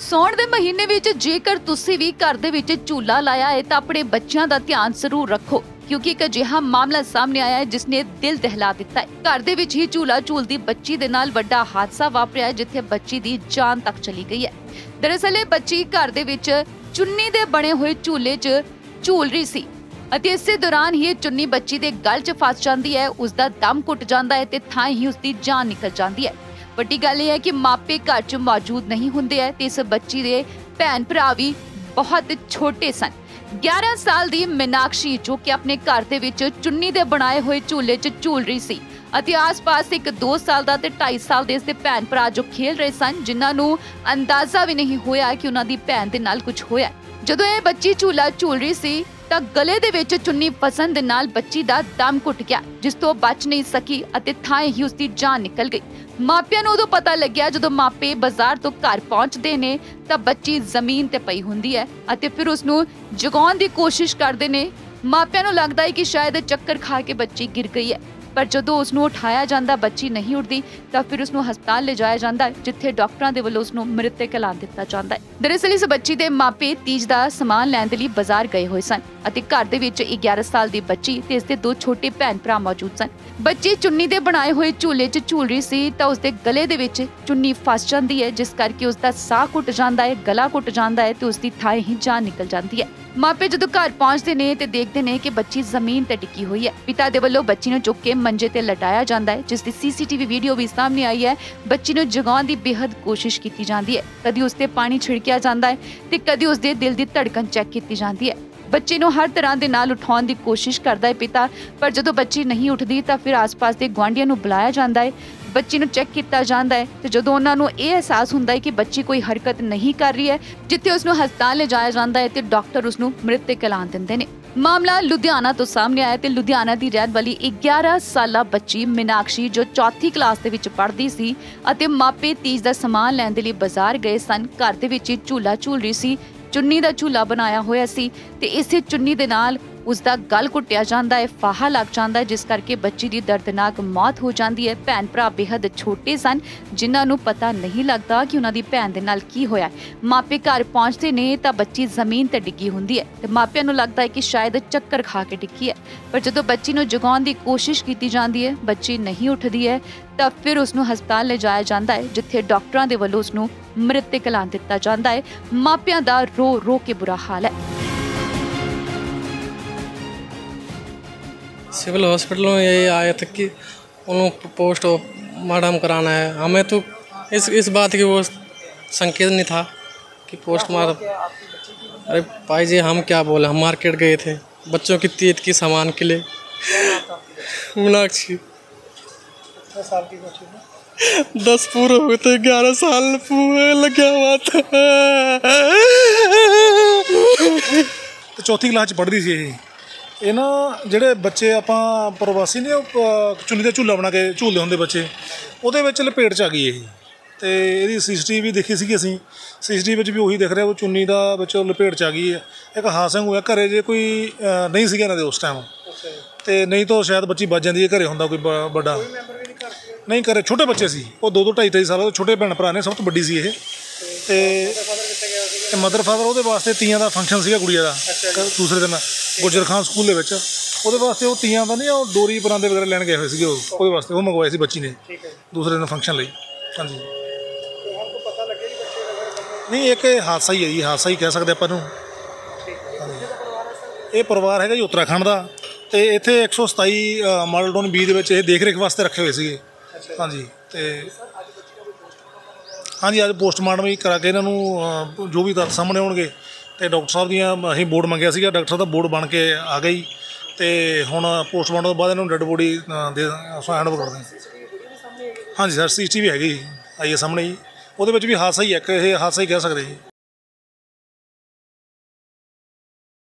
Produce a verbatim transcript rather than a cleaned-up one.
ਸੌਣ ਦੇ ਮਹੀਨੇ ਵਿੱਚ ਜੇਕਰ ਤੁਸੀਂ ਵੀ ਘਰ ਦੇ ਵਿੱਚ ਝੂਲਾ ਲਾਇਆ ਹੈ ਤਾਂ ਆਪਣੇ ਬੱਚਿਆਂ ਦਾ ਧਿਆਨ ਜ਼ਰੂਰ ਰੱਖੋ ਕਿਉਂਕਿ ਇੱਕ ਅਜਿਹਾ ਮਾਮਲਾ ਸਾਹਮਣੇ ਆਇਆ ਹੈ ਜਿਸ ਨੇ ਦਿਲ ਦਹਿਲਾ ਦਿੱਤਾ ਹੈ। ਘਰ ਦੇ ਵਿੱਚ ਹੀ ਝੂਲਾ ਝੂਲਦੀ ਬੱਚੀ ਦੇ ਨਾਲ ਵੱਡਾ ਹਾਦਸਾ ਵਾਪਰਿਆ ਹੈ ਜਿੱਥੇ ਬੱਚੀ ਦੀ ਜਾਨ ਤੱਕ ਚਲੀ ਗਈ ਹੈ। ਦਰਅਸਲ ਇਹ ਬੱਚੀ ਘਰ ਦੇ ਵਿੱਚ ਚੁੰਨੀ ਦੇ ਬਣੇ ਹੋਏ ਝੂਲੇ 'ਚ ਝੂਲ ਰਹੀ ਸੀ ਅਤੇ ਇਸੇ ਦੌਰਾਨ ਹੀ ਇਹ ਚੁੰਨੀ ਬੱਚੀ ਦੇ ਗਲ 'ਚ ਫਸ ਜਾਂਦੀ ਹੈ, ਉਸ ਦਾ ਦਮ ਘੁੱਟ ਜਾਂਦਾ ਹੈ ਤੇ ਥਾਂ ਹੀ ਉਸ ਦੀ ਜਾਨ ਨਿਕਲ ਜਾਂਦੀ ਹੈ। ਵੱਡੀ ਗੱਲ ਇਹ ਹੈ ਕਿ ਮਾਪੇ ਘਰ 'ਚ ਮੌਜੂਦ ਨਹੀਂ ਹੁੰਦੇ ਹੈ ਤੇ ਇਸ ਬੱਚੀ ਦੇ ਭੈਣ ਭਰਾ ਵੀ ਬਹੁਤ ਛੋਟੇ ਸਨ। ਗਿਆਰਾਂ ਸਾਲ ਦੀ ਮੀਨਾਕਸ਼ੀ ਜੋ ਕਿ ਆਪਣੇ ਘਰ ਦੇ ਵਿੱਚ ਚੁੰਨੀ ਦੇ ਬਣਾਏ ਹੋਏ ਝੂਲੇ 'ਚ ਝੂਲ ਰਹੀ ਸੀ ਅਤੇ ਆਸ-ਪਾਸ ਇੱਕ ਦੋ ਸਾਲ ਦਾ ਤੇ ਢਾਈ ਸਾਲ ਦੇ ਇਸਦੇ ਭੈਣ ਭਰਾ ਜੋ ਖੇਲ ਰਹੇ ਸਨ, ਜਿਨ੍ਹਾਂ ਨੂੰ ਅੰਦਾਜ਼ਾ ਵੀ ਨਹੀਂ ਹੋਇਆ ਕਿ ਉਹਨਾਂ ਦੀ ਭੈਣ ਦੇ ਨਾਲ ਕੁਝ ਹੋਇਆ। ਜਦੋਂ ਇਹ ਬੱਚੀ ਝੂਲਾ ਝੂਲ ਰਹੀ ਸੀ ਤਾਂ ਗਲੇ ਦੇ ਵਿੱਚ ਚੁੰਨੀ ਫਸਣ ਦੇ ਨਾਲ ਬੱਚੀ ਦਾ ਦਮ ਘੁੱਟ ਗਿਆ, ਜਿਸ ਤੋਂ ਬਚ ਨਹੀਂ ਸਕੀ ਅਤੇ ਥਾਂ ਹੀ ਉਸ ਦੀ ਜਾਨ ਨਿਕਲ ਗਈ। ਮਾਪਿਆਂ ਨੂੰ ਉਦੋਂ ਪਤਾ ਲੱਗਿਆ ਜਦੋਂ ਮਾਪੇ ਬਾਜ਼ਾਰ ਤੋਂ ਘਰ ਪਹੁੰਚਦੇ ਨੇ ਤਾਂ ਬੱਚੀ ਜ਼ਮੀਨ ਤੇ ਪਈ ਹੁੰਦੀ ਹੈ ਅਤੇ ਫਿਰ ਉਸ ਨੂੰ ਜਗਾਉਣ ਦੀ ਕੋਸ਼ਿਸ਼ ਕਰਦੇ ਨੇ। ਮਾਪਿਆਂ ਨੂੰ ਲੱਗਦਾ ਹੈ ਕਿ ਸ਼ਾਇਦ ਚੱਕਰ ਖਾ ਕੇ ਬੱਚੀ ਗਿਰ ਗਈ ਹੈ, ਪਰ ਜਦੋਂ ਉਸ ਨੂੰ ਉਠਾਇਆ ਜਾਂਦਾ ਬੱਚੀ ਨਹੀਂ ਉੱਠਦੀ ਤਾਂ ਫਿਰ ਉਸ ਨੂੰ ਹਸਪਤਾਲ ਲਿਜਾਇਆ ਜਾਂਦਾ ਹੈ ਜਿੱਥੇ ਡਾਕਟਰਾਂ ਦੇ ਵੱਲੋਂ ਉਸ ਨੂੰ ਮ੍ਰਿਤਕ ਐਲਾਨ ਦਿੱਤਾ ਜਾਂਦਾ ਹੈ। ਦਰਅਸਲ ਇਸ ਬੱਚੀ ਦੇ ਮਾਪੇ ਤੀਜ ਦਾ ਸਮਾਨ ਲੈਣ ਦੇ ਲਈ ਬਾਜ਼ਾਰ ਗਏ ਹੋਏ ਸਨ ਅਤੇ ਘਰ ਦੇ ਵਿੱਚ ਗਿਆਰਾਂ ਸਾਲ ਦੀ ਬੱਚੀ ਤੇ ਇਸ ਦੇ ਦੋ ਛੋਟੇ ਭੈਣ ਭਰਾ ਮੌਜੂਦ ਸਨ। ਬੱਚੀ ਚੁੰਨੀ ਦੇ ਬਣਾਏ ਹੋਏ ਝੂਲੇ 'ਚ ਝੂਲ ਰਹੀ ਸੀ ਤਾਂ ਉਸ ਦੇ ਗਲੇ ਦੇ ਵਿੱਚ ਚੁੰਨੀ ਫਸ ਜਾਂਦੀ ਹੈ, ਜਿਸ ਕਰਕੇ ਉਸ ਦਾ ਸਾਹ ਘੁੱਟ ਜਾਂਦਾ ਹੈ, ਗਲਾ ਘੁੱਟ ਜਾਂਦਾ ਹੈ ਤੇ ਉਸ ਦੀ ਥਾਂ ਹੀ ਜਾਨ ਨਿਕਲ ਜਾਂਦੀ ਹੈ। ਮਾਪੇ ਜਦੋਂ ਘਰ ਪਹੁੰਚਦੇ ਨੇ ਤੇ ਦੇਖਦੇ ਨੇ ਕਿ ਬੱਚੀ ਜ਼ਮੀਨ ਤੇ ਡਿੱਗੀ ਹੋਈ ਹੈ। ਪਿਤਾ ਦੇ ਵੱਲੋਂ ਬੱਚੀ ਨੂੰ ਚੁੱਕ ਕੇ ਮੰਜੇ ਤੇ ਲਟਾਇਆ ਜਾਂਦਾ ਹੈ, ਜਿਸ ਦੀ ਸੀਸੀਟੀਵੀ ਵੀਡੀਓ ਵੀ ਸਾਹਮਣੇ ਆਈ ਹੈ। ਬੱਚੀ ਨੂੰ ਜਗਾਉਣ ਦੀ ਬੇਹੱਦ ਕੋਸ਼ਿਸ਼ ਕੀਤੀ ਜਾਂਦੀ ਹੈ, ਕਦੀ ਉਸ ਤੇ ਪਾਣੀ ਛਿੜਕਿਆ ਜਾਂਦਾ ਹੈ ਤੇ ਕਦੀ ਉਸ ਦੇ ਦਿਲ ਦੀ ਧੜਕਨ ਚੈੱਕ ਕੀਤੀ ਜਾਂਦੀ ਹੈ। ਬੱਚੇ ਨੂੰ ਹਰ ਤਰ੍ਹਾਂ ਦੇ ਨਾਲ ਉਠਾਉਣ ਦੀ ਕੋਸ਼ਿਸ਼ ਕਰਦਾ ਹੈ ਪਿਤਾ, ਪਰ ਜਦੋਂ ਬੱਚੀ ਨਹੀਂ ਉੱਠਦੀ ਤਾਂ ਫਿਰ ਆਸ-ਪਾਸ ਦੇ ਗੁਆਂਢੀਆਂ ਨੂੰ ਬੁਲਾਇਆ ਜਾਂਦਾ ਹੈ। ਬੱਚੀ ਨੂੰ ਚੈੱਕ ਕੀਤਾ ਜਾਂਦਾ ਹੈ ਤੇ ਜਦੋਂ ਉਹਨਾਂ ਨੂੰ ਇਹ ਅਹਿਸਾਸ ਹੁੰਦਾ ਹੈ ਕਿ ਬੱਚੀ ਕੋਈ ਹਰਕਤ ਨਹੀਂ ਕਰ ਰਹੀ ਹੈ, ਜਿੱਥੇ ਉਸ ਨੂੰ ਹਸਪਤਾਲ ਲਿਜਾਇਆ ਜਾਂਦਾ ਹੈ ਤੇ ਡਾਕਟਰ ਉਸ ਨੂੰ ਮ੍ਰਿਤਕ ਐਲਾਨ ਦਿੰਦੇ ਨੇ। ਮਾਮਲਾ ਲੁਧਿਆਣਾ ਤੋਂ ਸਾਹਮਣੇ ਆਇਆ ਤੇ ਲੁਧਿਆਣਾ ਦੀ ਰਹਿਣ ਵਾਲੀ ਗਿਆਰਾਂ ਸਾਲਾ ਬੱਚੀ ਮੀਨਾਕਸ਼ੀ ਜੋ ਚੌਥੀ ਕਲਾਸ ਦੇ ਵਿੱਚ ਪੜ੍ਹਦੀ ਸੀ ਅਤੇ ਮਾਪੇ ਤੀਜ ਦਾ ਸਮਾਨ ਲੈਣ ਦੇ ਲਈ ਬਾਜ਼ਾਰ ਗਏ ਸਨ। ਘਰ ਦੇ ਵਿੱਚ ਝੂਲਾ ਝੂਲ ਰਹੀ ਸੀ, ਚੁੰਨੀ ਦਾ ਝੂਲਾ ਬਣਾਇਆ ਹੋਇਆ ਸੀ ਤੇ ਇਸੇ ਚੁੰਨੀ ਦੇ ਨਾਲ ਉਸ ਦਾ ਗਲ ਘੁੱਟਿਆ ਜਾਂਦਾ ਹੈ, ਫਾਹਾ ਲੱਗ ਜਾਂਦਾ ਹੈ, ਜਿਸ ਕਰਕੇ ਬੱਚੀ ਦੀ ਦਰਦਨਾਕ ਮੌਤ ਹੋ ਜਾਂਦੀ ਹੈ। ਭੈਣ ਭਰਾ ਬੇਹੱਦ ਛੋਟੇ ਸਨ, ਜਿਨ੍ਹਾਂ ਨੂੰ ਪਤਾ ਨਹੀਂ ਲੱਗਦਾ ਕਿ ਉਹਨਾਂ ਦੀ ਭੈਣ ਦੇ ਨਾਲ ਕੀ ਹੋਇਆ। ਮਾਪੇ ਘਰ ਪਹੁੰਚਦੇ ਨੇ ਤਾਂ ਬੱਚੀ ਜ਼ਮੀਨ ਤੇ ਡਿੱਗੀ ਹੁੰਦੀ ਹੈ ਤੇ ਮਾਪਿਆਂ ਨੂੰ ਲੱਗਦਾ ਹੈ ਕਿ ਸ਼ਾਇਦ ਚੱਕਰ ਖਾ ਕੇ ਡਿੱਗੀ ਹੈ, ਪਰ ਜਦੋਂ ਬੱਚੀ ਨੂੰ ਜਗਾਉਣ ਦੀ ਕੋਸ਼ਿਸ਼ ਕੀਤੀ ਜਾਂਦੀ ਹੈ, ਬੱਚੀ ਨਹੀਂ ਉੱਠਦੀ ਹੈ ਤਾਂ ਫਿਰ ਉਸ ਨੂੰ ਹਸਪਤਾਲ ਲਿਜਾਇਆ ਜਾਂਦਾ ਹੈ ਜਿੱਥੇ ਡਾਕਟਰਾਂ ਦੇ ਵੱਲੋਂ ਉਸ ਨੂੰ ਮ੍ਰਿਤਕ ਐਲਾਨ ਦਿੱਤਾ ਜਾਂਦਾ ਹੈ। ਮਾਪਿਆਂ ਦਾ ਰੋ ਰੋ ਕੇ ਬੁਰਾ ਹਾਲ ਹੈ। सिविल हॉस्पिटल में यही आए थे कि उन्होंने पोस्ट मार्टम कराना है। हमें तो इस इस बात की वो संकेत नहीं था कि पोस्ट मार्टम। अरे भाई जी हम क्या बोले, हम मार्केट गए थे बच्चों की तीत की सामान के लिए। मीनाक्षी साल की बच्ची दस पूरे हुए थे, ग्यारह साल पूरे लगा हुआ था। तो चौथी क्लास पढ़ रही थी। ਇਹ ਨਾ ਜਿਹੜੇ ਬੱਚੇ ਆਪਾਂ ਪ੍ਰਵਾਸੀ ਨੇ ਉਹ ਚੁੰਨੀ ਦਾ ਝੂਲਾ ਬਣਾ ਕੇ ਝੂਲਦੇ ਹੁੰਦੇ ਬੱਚੇ, ਉਹਦੇ ਵਿੱਚ ਲਪੇਟ 'ਚ ਆ ਗਈ ਇਹ ਅਤੇ ਇਹਦੀ ਸੀ ਸੀ ਟੀ ਵੀ ਦੇਖੀ ਸੀਗੀ ਅਸੀਂ। ਸੀ ਸੀ ਟੀ ਵੀ ਵਿੱਚ ਵੀ ਉਹੀ ਦਿਖ ਰਿਹਾ, ਉਹ ਚੁੰਨੀ ਦਾ ਵਿੱਚ ਲਪੇਟ 'ਚ ਆ ਗਈ ਹੈ। ਇੱਕ ਹਾਦਸਾ ਹੋਇਆ ਘਰੇ, ਜੇ ਕੋਈ ਨਹੀਂ ਸੀਗਾ ਇਹਨਾਂ ਦੇ ਉਸ ਟਾਈਮ ਅਤੇ ਨਹੀਂ ਤਾਂ ਸ਼ਾਇਦ ਬੱਚੀ ਵੱਜ ਜਾਂਦੀ ਹੈ, ਘਰੇ ਹੁੰਦਾ ਕੋਈ ਬ ਵੱਡਾ ਨਹੀਂ। ਘਰੇ ਛੋਟੇ ਬੱਚੇ ਸੀ, ਉਹ ਦੋ ਦੋ ਢਾਈ ਢਾਈ ਸਾਲ ਦੇ ਛੋਟੇ ਭੈਣ ਭਰਾ ਨੇ, ਸਭ ਤੋਂ ਵੱਡੀ ਸੀ ਇਹ। ਅਤੇ ਮਦਰ ਫਾਦਰ ਉਹਦੇ ਵਾਸਤੇ ਤੀਆਂ ਦਾ ਫੰਕਸ਼ਨ ਸੀਗਾ ਗੁੜੀਆ ਦਾ ਦੂਸਰੇ ਦਿਨ ਗੁਜਰ ਖਾਨ ਸਕੂਲ ਦੇ ਵਿੱਚ, ਉਹਦੇ ਵਾਸਤੇ ਉਹ ਤੀਆਂ ਦਾ ਨਹੀਂ ਉਹ ਡੋਰੀ ਪਰਾਂਦੇ ਵਗੈਰਾ ਲੈਣ ਗਏ ਹੋਏ ਸੀਗੇ, ਉਹ ਉਹਦੇ ਵਾਸਤੇ ਉਹ ਮੰਗਵਾਏ ਸੀ ਬੱਚੀ ਨੇ ਦੂਸਰੇ ਦਿਨ ਫੰਕਸ਼ਨ ਲਈ। ਹਾਂਜੀ ਨਹੀਂ, ਇੱਕ ਹਾਦਸਾ ਹੀ ਹੈ ਜੀ, ਹਾਦਸਾ ਹੀ ਕਹਿ ਸਕਦੇ ਆਪਾਂ ਨੂੰ। ਇਹ ਪਰਿਵਾਰ ਹੈਗਾ ਜੀ ਉੱਤਰਾਖੰਡ ਦਾ ਅਤੇ ਇੱਥੇ ਇੱਕ ਸੌ ਸਤਾਈ ਮਾਡਲ ਟਾਊਨ ਬੀ ਦੇ ਵਿੱਚ ਇਹ ਦੇਖ ਰੇਖ ਵਾਸਤੇ ਰੱਖੇ ਹੋਏ ਸੀਗੇ। ਹਾਂਜੀ ਅਤੇ ਹਾਂਜੀ ਅੱਜ ਪੋਸਟਮਾਰਟਮ ਵੀ ਕਰਾ ਕੇ ਇਹਨਾਂ ਨੂੰ ਜੋ ਵੀ ਤੱਥ ਸਾਹਮਣੇ ਆਉਣਗੇ ਅਤੇ ਡਾਕਟਰ ਸਾਹਿਬ ਦੀਆਂ ਅਸੀਂ ਬੋਰਡ ਮੰਗਿਆ ਸੀਗਾ, ਡਾਕਟਰ ਸਾਹਿਬ ਦਾ ਬੋਰਡ ਬਣ ਕੇ ਆ ਗਈ ਅਤੇ ਹੁਣ ਪੋਸਟਮਾਰਟਮ ਤੋਂ ਬਾਅਦ ਇਹਨਾਂ ਨੂੰ ਡੈਡ ਬੋਡੀ ਦੇ ਹੈਂਡ ਓਵਰ ਕਰਦੇ ਹਾਂ। ਹਾਂਜੀ ਸਰ ਸੀ ਟੀ ਵੀ ਹੈਗੀ ਆਈ ਹੈ ਸਾਹਮਣੇ ਜੀ, ਉਹਦੇ ਵਿੱਚ ਵੀ ਹਾਦਸਾ ਹੀ ਹੈ, ਇੱਕ ਇਹ ਹਾਦਸਾ ਹੀ ਕਹਿ ਸਕਦੇ ਜੀ।